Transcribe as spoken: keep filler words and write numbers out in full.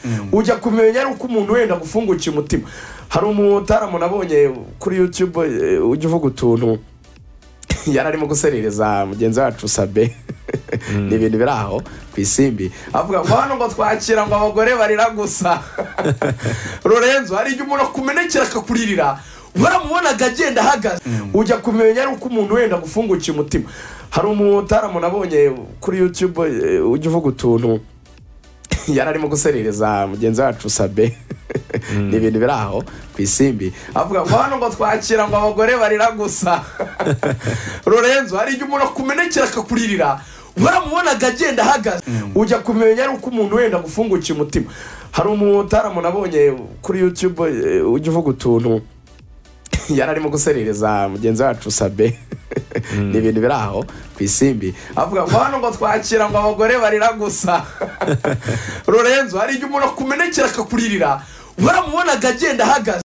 ujya kumenya ari uko umuntu wenda gufungukiye umutima. Hari umutaramu nabonye kuri YouTube ujya uvuga utuntu yararimo guserereza mugenzi wacu Sabe ni ibintu biraho kwisimbi avuga ngo hano ngo twakira ngo abagore barira gusa. Lorenzo hari igihe umuntu akumenekera akakuririra baramubona agenda ahagaze ujya kumenya ari uko umuntu wenda gufungukiye umutima. Hari umutaramu nabonye kuri YouTube ujya uvuga utuntu yararimo guserereza mugenzi wacu Sabe ni ibintu biraho kwisimbi avuga ngo hano ngo twakira ngo abagore barira gusa. Lorenzo hari igihe umuntu akumenekera akakuririra baramubona agenda ahagaze ujya kumenya ari uko umuntu wenda gufungukiye umutima. Hari umutaramu nabonye kuri YouTube ujya uvuga utuntu yararimo guserereza mugenzi wacu Sabe ni ibintu biraho kwisimbi avuga ngo hano ngo twakira ngo abagore barira gusa. Lorenzo hari igihe umuntu akumenekera akakuririra baramubona agenda ahagaze.